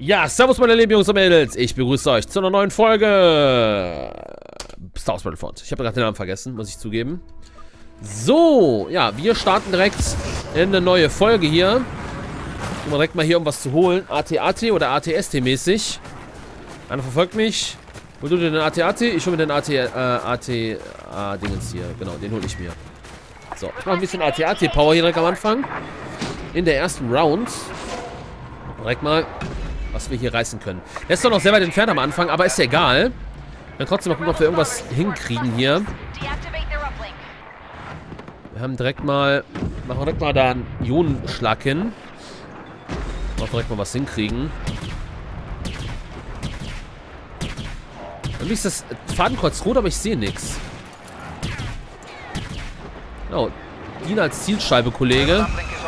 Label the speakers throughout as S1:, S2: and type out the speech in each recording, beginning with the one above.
S1: Ja, servus meine lieben Jungs und Mädels. Ich begrüße euch zu einer neuen Folge Star Wars Battlefront. Ich habe gerade den Namen vergessen, muss ich zugeben. So, ja, wir starten direkt in eine neue Folge hier. Gehen wir direkt mal hier, um was zu holen. AT-AT oder AT-ST-mäßig. Einer verfolgt mich. Hol du dir den AT-AT? Ich hole mir den AT-Dingens hier. Genau, den hole ich mir. So, ich mache ein bisschen AT-AT-Power hier direkt am Anfang. In der ersten Round. Direkt mal, was wir hier reißen können. Der ist doch noch sehr weit entfernt am Anfang, aber ist ja egal. Wir können trotzdem mal gucken, ob wir irgendwas hinkriegen hier. Wir haben direkt mal, machen wir direkt mal da einen Ionenschlag hin. Auch direkt mal was hinkriegen. Irgendwie ist das Fadenkreuz rot, aber ich sehe nichts. Oh, Dien als Zielscheibe, Kollege.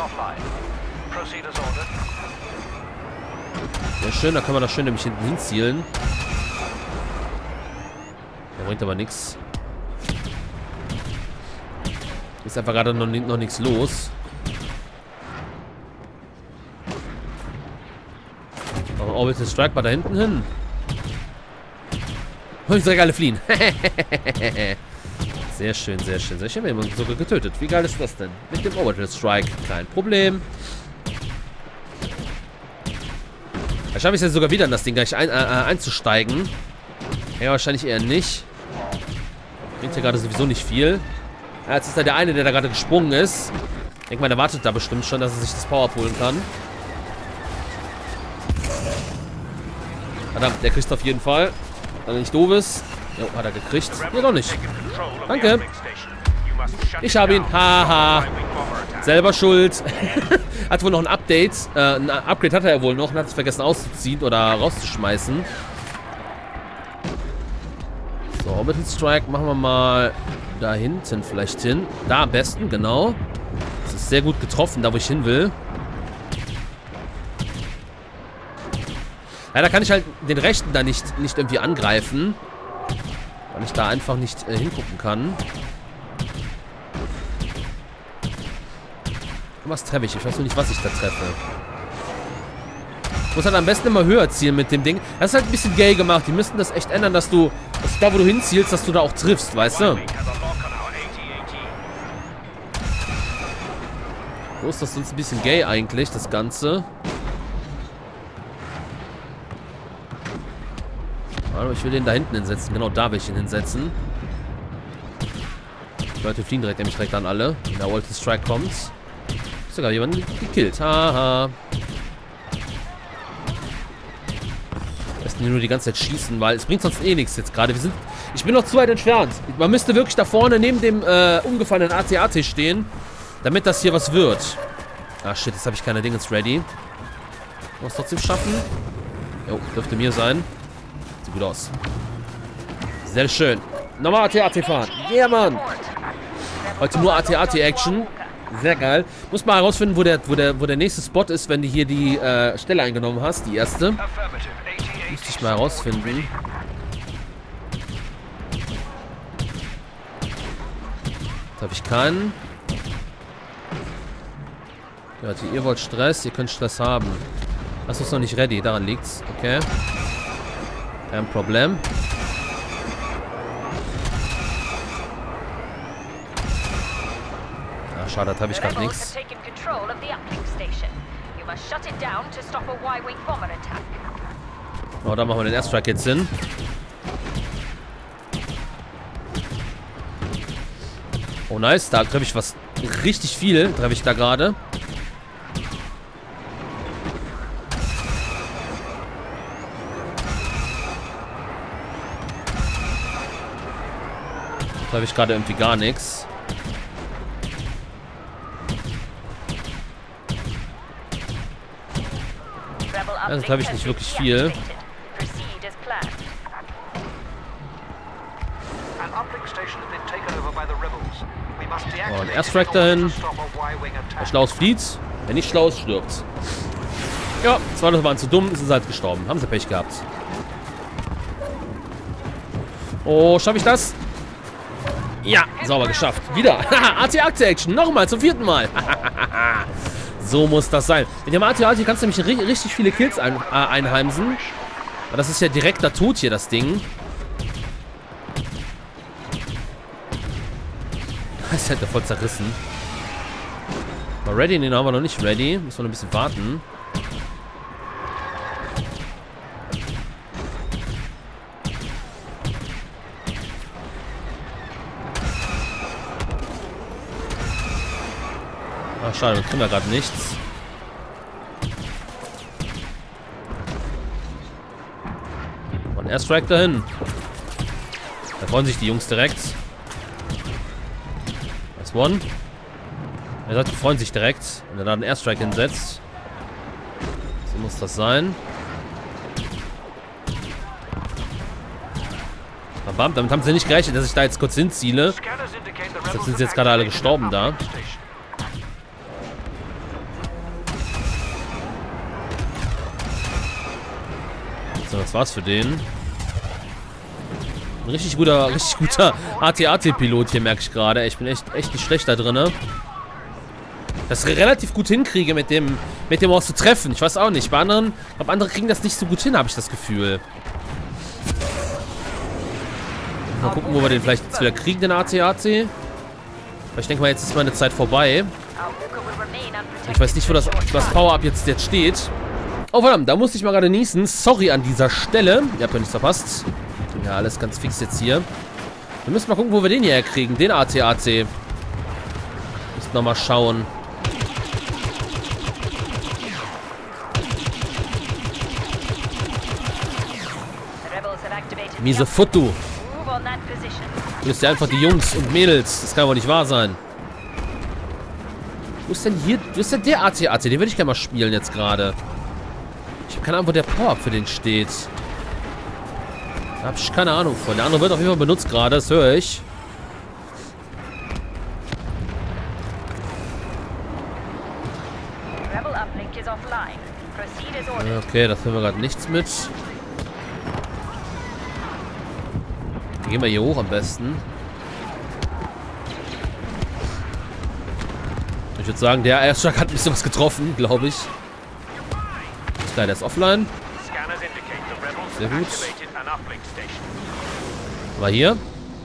S1: Sehr schön, da können wir das schön nämlich hinten hinzielen. Der bringt aber nichts. Ist einfach gerade noch nichts los. Aber Orbital Strike mal da hinten hin. Und ich direkt alle fliehen. Sehr schön, sehr schön. Ich habe jemanden sogar getötet. Wie geil ist das denn? Mit dem Orbital Strike. Kein Problem. Da schaffe ich es ja sogar wieder, in das Ding gleich einzusteigen. Ja, wahrscheinlich eher nicht. Bringt hier gerade sowieso nicht viel. Ja, jetzt ist da der eine, der da gerade gesprungen ist. Ich denke mal, der wartet da bestimmt schon, dass er sich das Power holen kann. Verdammt, der kriegt es auf jeden Fall. Wenn er nicht doof ist. Jo, hat er gekriegt. Hier doch nicht. Danke. Ich habe ihn. Haha. Selber schuld. Hat wohl noch ein Update. Ein Upgrade hat er ja wohl noch und hat es vergessen auszuziehen oder rauszuschmeißen. So, Orbital Strike machen wir mal da hinten vielleicht hin. Da am besten, genau. Das ist sehr gut getroffen, da wo ich hin will. Ja, da kann ich halt den rechten da nicht irgendwie angreifen. Weil ich da einfach nicht hingucken kann. Was treffe ich? Ich weiß nur nicht, was ich da treffe. Ich muss halt am besten immer höher zielen mit dem Ding. Das ist halt ein bisschen gay gemacht. Die müssten das echt ändern, dass du da, wo du hinzielst, dass du da auch triffst, weißt du? So ist das sonst ein bisschen gay eigentlich, das Ganze. Aber ich will den da hinten hinsetzen. Genau da will ich ihn hinsetzen. Die Leute fliegen direkt an alle. Wenn der Orbital Strike kommt. Sogar jemanden gekillt. Haha. Am besten nur die ganze Zeit schießen, weil es bringt sonst eh nichts jetzt gerade. Ich bin noch zu weit entfernt. Man müsste wirklich da vorne neben dem umgefallenen AT-AT stehen, damit das hier was wird. Ah shit, jetzt habe ich keine Dingens ready. Muss es trotzdem schaffen. Jo, dürfte mir sein. Sieht gut aus. Sehr schön. Nochmal AT-AT fahren. Yeah, Mann. Heute nur AT-AT-Action. Sehr geil. Muss mal herausfinden, wo der nächste Spot ist, wenn du hier die Stelle eingenommen hast, die erste. Müsste ich mal herausfinden. Jetzt habe ich keinen. Leute, ihr wollt Stress, ihr könnt Stress haben. Das ist noch nicht ready, daran liegt's. Okay. Kein Problem. Schade, das habe ich gerade nichts. Oh, da machen wir den Airstrike jetzt hin. Oh, nice. Da treffe ich was richtig viel. Treffe ich da gerade. Da treffe ich gerade irgendwie gar nichts. Also habe ich nicht wirklich viel. Oh, ein Airstrike dahin. Wer schlau ist, flieht. Wer nicht schlau ist, stirbt. Ja, zwei Leute waren zu dumm, sind halt gestorben. Haben sie Pech gehabt. Oh, schaffe ich das? Ja, sauber geschafft. Wieder. AT-AT-Action. Nochmal, zum 4. Mal. So muss das sein. Mit dem AT-AT kannst du nämlich richtig viele Kills einheimsen. Aber das ist ja direkter Tod hier, das Ding. Das ist halt voll zerrissen. Mal ready, den haben wir noch nicht ready. Müssen wir noch ein bisschen warten. Ach, schade, wir kriegen da gerade nichts. Und Airstrike dahin. Da freuen sich die Jungs direkt. Das One. Er sagt, die freuen sich direkt, wenn er da einen Airstrike hinsetzt. So muss das sein. Bam, damit haben sie nicht gerechnet, dass ich da jetzt kurz hinziele. Deshalb sind sie jetzt gerade alle gestorben da. So, das war's für den. Ein richtig guter AT-AT-Pilot hier, merke ich gerade. Ich bin echt nicht schlecht da drin. Dass ich relativ gut hinkriege, mit dem auch zu treffen. Ich weiß auch nicht. Bei anderen, aber andere kriegen das nicht so gut hin, habe ich das Gefühl. Mal gucken, wo wir den vielleicht jetzt wieder kriegen, den AT-AT. Weil ich denke mal, jetzt ist meine Zeit vorbei. Ich weiß nicht, wo das Power-Up jetzt steht. Oh, verdammt, da musste ich mal gerade niesen. Sorry an dieser Stelle. Ihr habt ja nichts verpasst. Ja, alles ganz fix jetzt hier. Wir müssen mal gucken, wo wir den hier kriegen. Den AT-AT. Müssen nochmal schauen. Miese Foto. Du bist ja einfach die Jungs und Mädels. Das kann wohl nicht wahr sein. Wo ist denn hier? Wo ist denn der AT-AT? Den würde ich gerne mal spielen jetzt gerade. Ich habe keine Ahnung, wo der Power-Up für den steht. Da habe ich keine Ahnung von. Der andere wird auf jeden Fall benutzt gerade. Das höre ich. Okay, das hören wir gerade nichts mit. Gehen wir hier hoch am besten. Ich würde sagen, der Airstrike hat ein bisschen was getroffen, glaube ich. Klar, der ist offline. Sehr gut. War hier.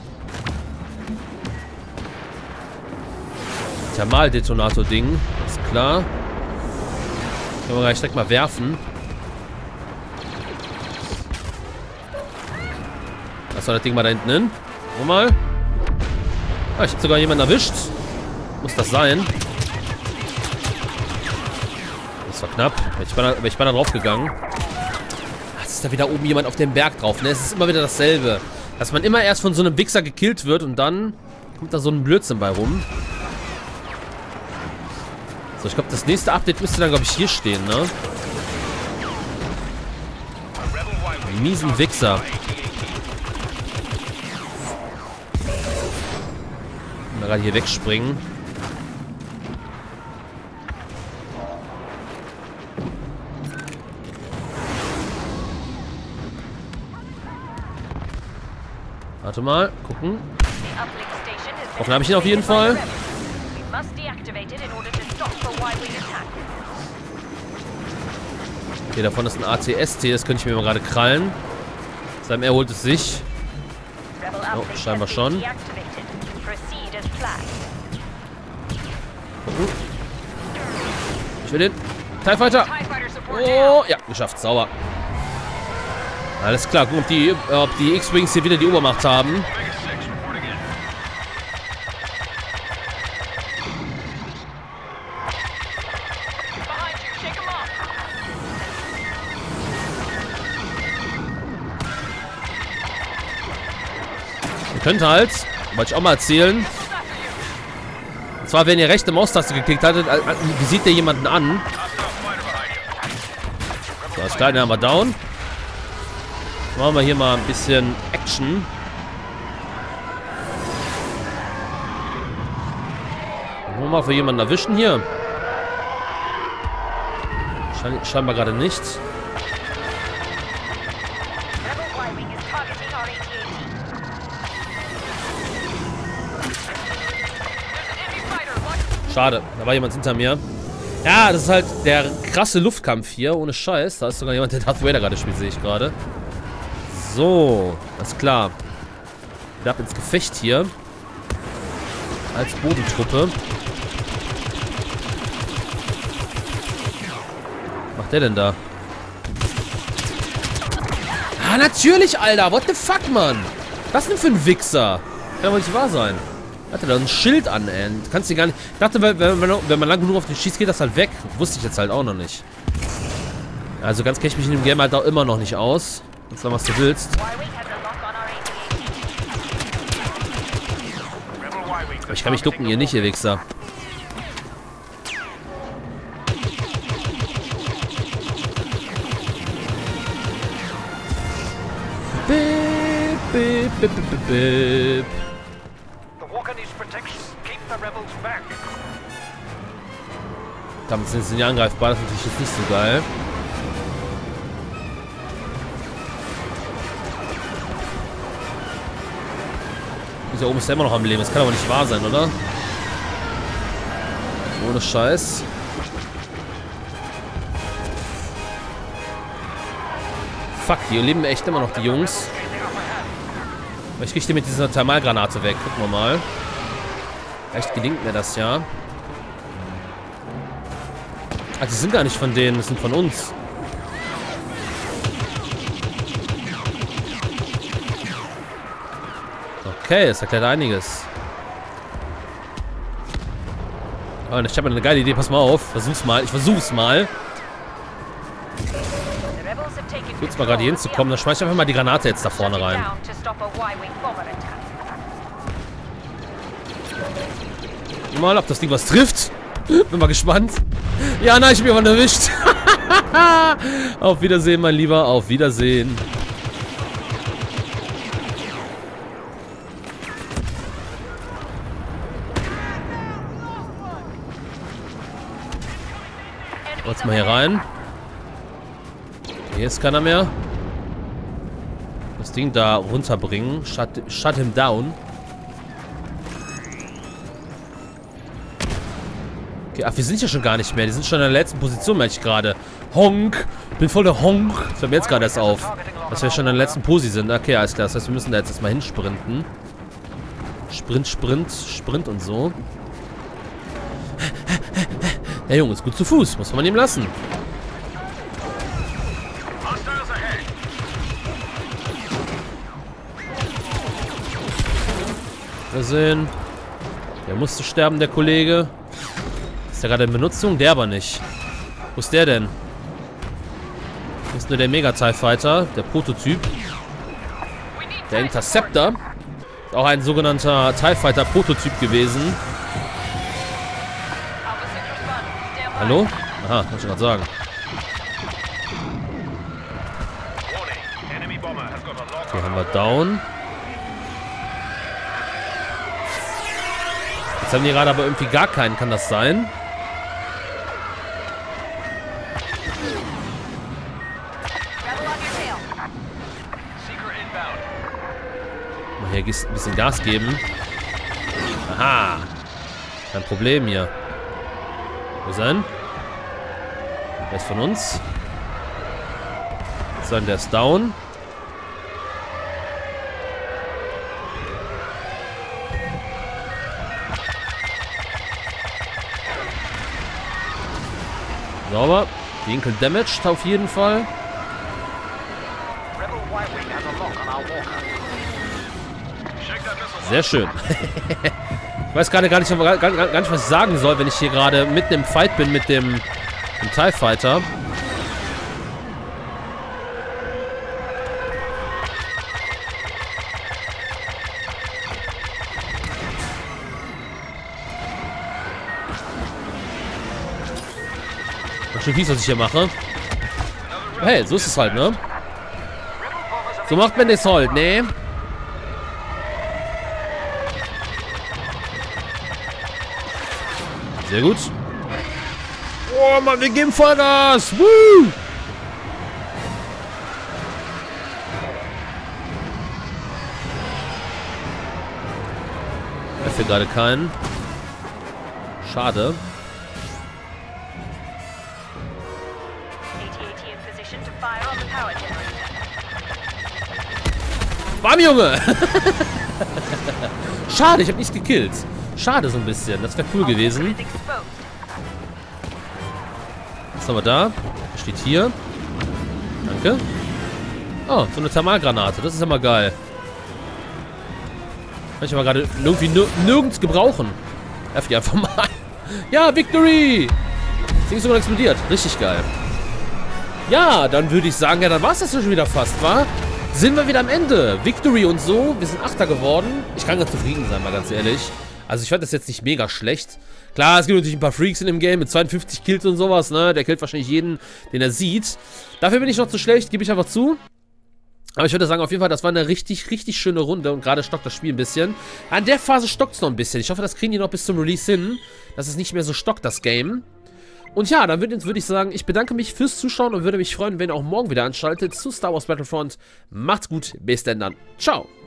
S1: Thermaldetonator-Ding. Ist klar. Können wir gleich direkt mal werfen. Lass mal das Ding mal da hinten hin. Guck mal. Ah, ich habe sogar jemanden erwischt. Muss das sein. Das war knapp. Ich bin da drauf gegangen. Jetzt ist da wieder oben jemand auf dem Berg drauf. Ne? Es ist immer wieder dasselbe. Dass man immer erst von so einem Wichser gekillt wird und dann kommt da so ein Blödsinn bei rum. So, ich glaube, das nächste Update müsste dann, glaube ich, hier stehen, ne? Miesen Wichser. Mal gerade hier wegspringen. Warte mal, gucken. Hoffen habe ich ihn auf jeden Fall. Okay, davon ist ein AT-ST, das könnte ich mir mal gerade krallen. Seinem erholt es sich. Oh, scheinbar schon. Gucken. Ich will den TIE Fighter. Oh, ja, geschafft, sauber. Alles klar, gucken, ob die X-Wings hier wieder die Obermacht haben. Ihr könnt halt, wollte ich auch mal erzählen. Und zwar, wenn ihr rechte Maustaste geklickt hattet, visiert ihr jemanden an. So, das Kleine haben wir down. Machen wir hier mal ein bisschen Action. Wollen wir mal für jemanden erwischen hier? Scheinbar gerade nicht. Schade, da war jemand hinter mir. Ja, das ist halt der krasse Luftkampf hier, ohne Scheiß. Da ist sogar jemand, der Darth Vader gerade spielt, sehe ich gerade. So, alles klar. Wieder ab ins Gefecht hier. Als Bodentruppe. Was macht der denn da? Ah, natürlich, Alter. What the fuck, Mann? Was denn für ein Wichser? Kann doch nicht wahr sein. Hat er da ein Schild an, ey. Kannst du gar nicht... Ich dachte, wenn man lang genug auf den schießt, geht das halt weg. Wusste ich jetzt halt auch noch nicht. Also ganz kenne ich mich in dem Game halt auch immer noch nicht aus. Kannst du was du willst. Aber ich kann mich ducken, ihr nicht, ihr Wichser. Bip, bip, bip, bip, bip. Damit sind sie nicht angreifbar, das ist natürlich jetzt nicht so geil. Dieser oben ist ja immer noch am Leben, das kann aber nicht wahr sein, oder? Ohne Scheiß. Fuck, die leben echt immer noch, die Jungs. Ich kriege die mit dieser Thermalgranate weg, gucken wir mal. Vielleicht gelingt mir das ja. Ah, die sind gar nicht von denen, das sind von uns. Okay, das erklärt einiges. Oh, ich habe eine geile Idee, pass mal auf. Versuch's mal, ich versuch's mal. Ich versuch's mal gerade hier hinzukommen, dann schmeiß ich einfach mal die Granate jetzt da vorne rein. Mal, ob das Ding was trifft. Bin mal gespannt. Ja, nein, ich bin aber erwischt. Auf Wiedersehen, mein Lieber. Auf Wiedersehen. Jetzt mal hier rein. Hier ist keiner mehr. Das Ding da runterbringen. Shut him down. Okay, ach, wir sind ja schon gar nicht mehr. Die sind schon in der letzten Position, merke ich gerade. Honk. Bin voll der Honk. Das fällt mir jetzt gerade erst auf. Dass wir schon in der letzten Posi sind. Okay, alles klar. Das heißt, wir müssen da jetzt erstmal hinsprinten. Sprint und so. Der Junge ist gut zu Fuß. Muss man ihm lassen. Wir sehen. Der musste sterben, der Kollege. Ist der gerade in Benutzung? Der aber nicht. Wo ist der denn? Das ist nur der Mega-TIE Fighter, der Prototyp. Der Interceptor. Ist auch ein sogenannter TIE Fighter Prototyp gewesen. Hallo? Aha, muss ich gerade sagen. Okay, haben wir down. Jetzt haben die gerade aber irgendwie gar keinen, kann das sein? Mal hier ein bisschen Gas geben. Aha. Kein Problem hier. Wo sein? Der ist von uns. Sagen, der ist down. Sauber. Winkel damaged auf jeden Fall. Sehr schön. Ich weiß gerade gar nicht, was ich sagen soll, wenn ich hier gerade mitten im Fight bin mit dem TIE Fighter. Ganz schön fies, was ich hier mache. Hey, so ist es halt, ne? So macht man das halt, ne? Sehr gut. Oh Mann, wir geben Vollgas. Woo! Ich treffe gerade keinen. Schade. Bam, Junge! Schade, ich habe nichts gekillt. Schade so ein bisschen. Das wäre cool gewesen. Was haben wir da? Was steht hier? Danke. Oh, so eine Thermalgranate. Das ist ja mal geil. Kann ich aber gerade irgendwie nirgends gebrauchen. Werf die einfach mal. Ja, Victory! Das Ding ist sogar explodiert. Richtig geil. Ja, dann würde ich sagen, ja, dann war es das schon wieder fast, wa? Sind wir wieder am Ende. Victory und so. Wir sind Achter geworden. Ich kann ganz zufrieden sein, mal ganz ehrlich. Also ich fand das jetzt nicht mega schlecht. Klar, es gibt natürlich ein paar Freaks in dem Game mit 52 Kills und sowas, ne? Der killt wahrscheinlich jeden, den er sieht. Dafür bin ich noch zu schlecht, gebe ich einfach zu. Aber ich würde sagen, auf jeden Fall, das war eine richtig, richtig schöne Runde. Und gerade stockt das Spiel ein bisschen. An der Phase stockt es noch ein bisschen. Ich hoffe, das kriegen die noch bis zum Release hin. Dass es nicht mehr so stockt, das Game. Und ja, dann würde ich sagen, ich bedanke mich fürs Zuschauen und würde mich freuen, wenn ihr auch morgen wieder anschaltet zu Star Wars Battlefront. Macht's gut, bis denn dann. Ciao.